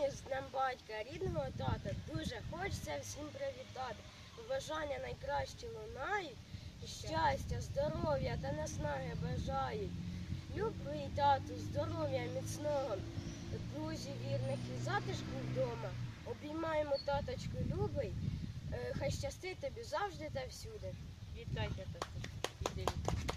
вами з Днем батька, рідного тата. Дуже хочеться всім привітати. Побажання найкращі лунають. Щастя, здоров'я та наснаги бажають. Любий тату, здоров'я міцного, друзі вірних і затишку вдома. Обіймаємо таточку любий, хай щастить тобі завжди та всюди. Вітайте, тату.